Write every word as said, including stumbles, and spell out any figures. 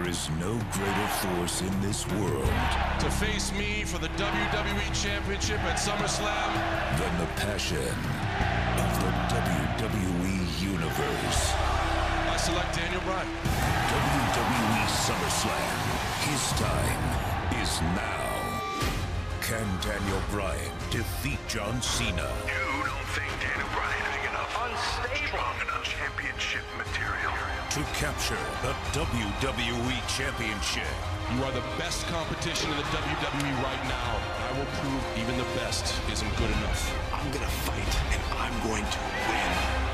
is no greater force in this world to face me for the W W E Championship at SummerSlam than the passion of the W W E Universe. I select Daniel Bryan. W W E SummerSlam. His time is now. Can Daniel Bryan defeat John Cena? You don't think Daniel Bryan is big enough? Unstable. Strong enough. Championship material. To capture the W W E Championship. You are the best competition in the W W E right now. I will prove even the best isn't good enough. I'm gonna fight, and I'm going to win.